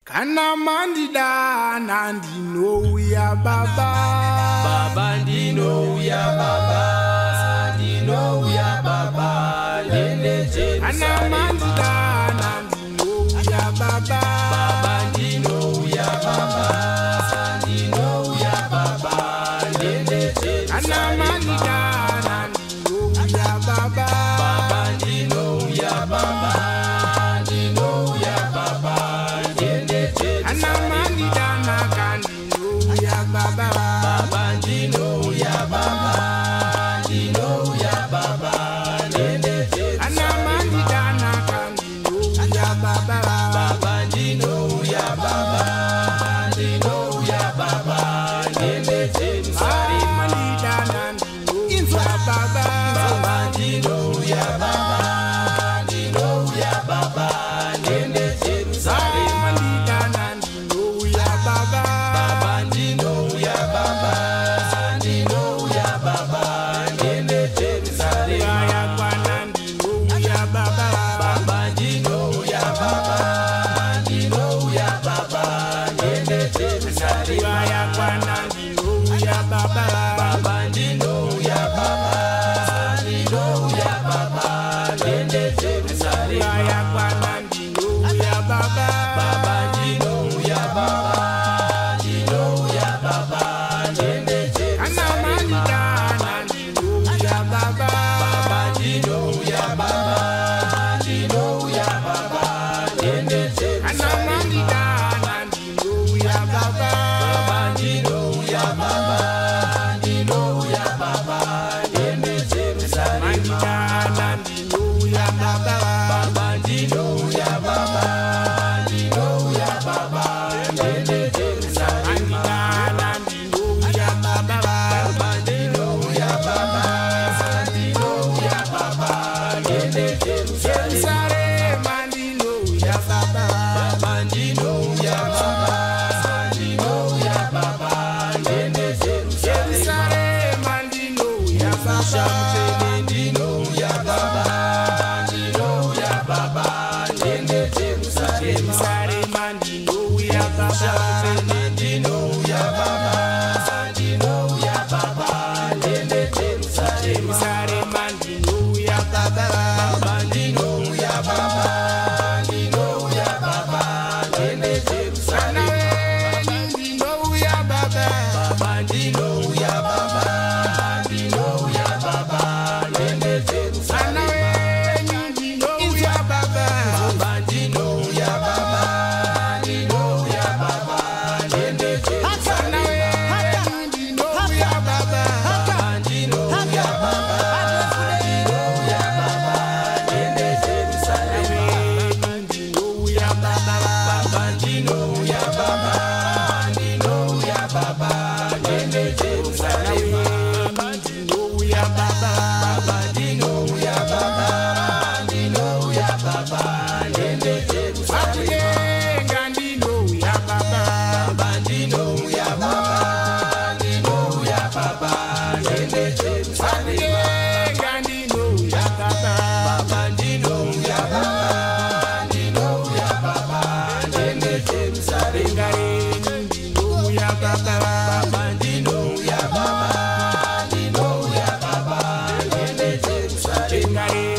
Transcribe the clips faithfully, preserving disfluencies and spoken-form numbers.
Kana mandida nandino ya baba Baba ndino ya baba Ndino ya baba Lende Jerusalem Kana mandida nandino ya baba Baba ndino ya baba Ndino ya baba Lende Jerusalem Kana mandida nandino ya baba Baba ndino ya baba Ndino ya baba Lende Jerusalem Kana mandida nakandino ya baba Baba ndino ya baba Ndino ya baba Lende Jerusalem Kana mandida nakandino ya baba Baba ndino ya baba Ndino ya baba Lende Jerusalem mandida nandino ya baba Baba ndino ya baba Ndino ya baba Lende Jerusalem mandida nandino ya baba Baba ndino ya baba Ndino ya baba Lende Jerusalem ya kwana ndino ya baba Baba ndino ya baba Ndino ya baba Lende Jerusalem ya kwana ndino ya baba Baba ndino ya baba Ndino ya baba Lende Jerusalem ya kwana ndino ya baba Baba ndino ya baba Ndino ya baba Lende kana Jerusalem mandida nandino ya baba Baba ndino ya baba Ndino ya baba Lende kana Jerusalem mandida nandino ya baba Baba ndino ya baba Ndino ya baba Lende Jerusalem mandida nandino ya baba Baba ndino ya baba Ndino ya baba Lende Jerusalem mandida nandino ya baba Baba ndino ya baba Ndino ya baba Lende Jerusalem Jerusalem mandino ya baba Baba ndino ya baba Ndino ya baba Lende Jerusalem Jerusalem mandino ya baba Shamtene ndino ya baba Ndino ya baba Lende Jerusalem Jerusalem mandino ya baba Shamtene ndino ya baba Ndino ya baba Lende Jerusalem Jerusalem mandino ya baba Baba ndino ya baba Ndino ya baba Lende Jerusalem Ndino ya baba Baba ndino ya baba Ndino ya baba Lende Jerusalem Ndino ya baba Baba ndino ya baba Ndino ya baba Lende Jerusalem Ndino ya baba Baba ndino ya baba Ndino ya baba Lende Jerusalem Ndino ya baba Baba ndino ya baba Ndino ya baba Lende Jerusalem Ndino ya baba Baba ndino ya baba Ndino ya baba Lende Jerusalem Atenga ndino ya baba Baba ndino ya baba Ndino ya baba Lende Jerusalem Atenga ndino ya baba Baba ndino ya baba Ndino ya baba Lende Jerusalem Ndino ya baba Baba ndino ya baba Ndino ya baba Lende Jerusalem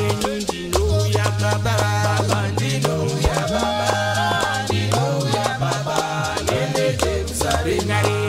Ndino ya baba Baba ndino ya baba Ndino ya baba Lende Jerusalem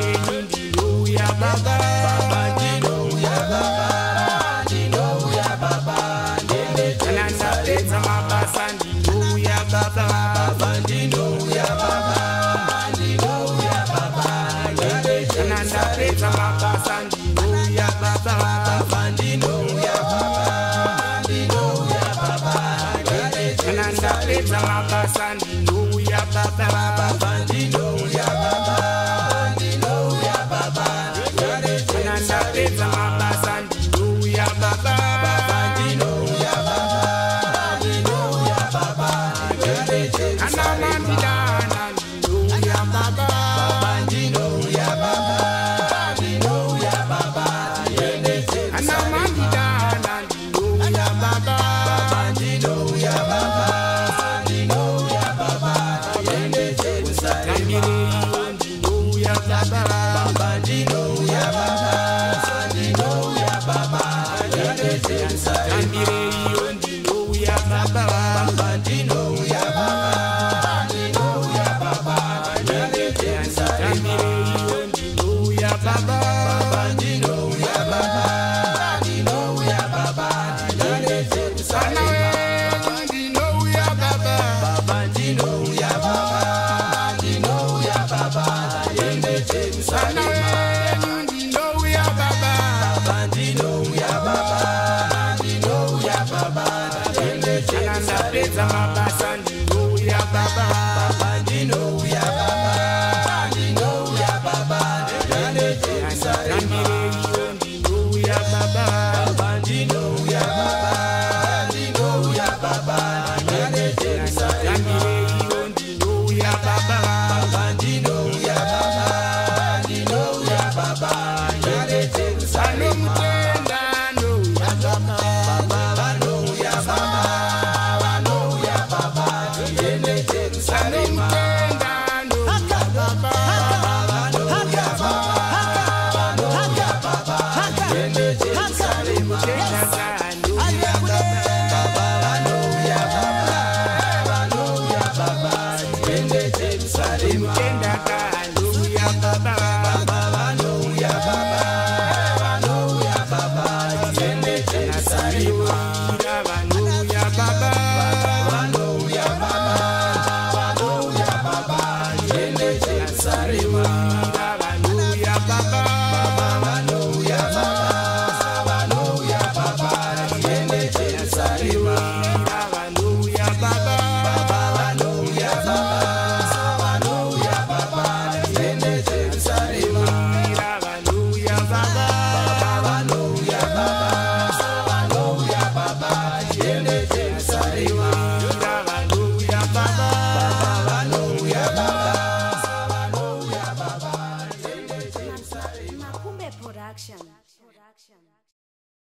Ndino ya baba Baba ndino ya baba Ndino ya baba Lende Ananda Jerusalem pesa mabasa ndino ya baba Baba ndino ya baba Ndino ya baba Lende Ananda Jerusalem pesa mabasa ndino ya baba Baba ndino ya baba Ndino ya baba Lende Ananda Jerusalem pesa mabasa ndino ya baba Baba ndino ya baba Ndino ya baba Lende Ananda Jerusalem pesa mabasa ndino ya baba Baba ndino ya baba Ndino ya baba Lende Jerusalem Anamandidana ndino ya baba Baba ndino ya baba Ndino ya baba Lende Jerusalem Anamandidana ndino ya baba Baba ndino ya baba Ndino ya baba Lende Jerusalem Bandino ya baba, bandino ya baba, bandele Jerusalema. Bandino ya baba, bandino ya baba, bandino ya baba, bandele Jerusalema. Bandino ya baba, bandino ya baba, bandino ya baba, bandele Jerusalema. Bandino ya baba, bandino ya baba, bandino ya baba, bandele Jerusalema. Mabasani, oh ya baba.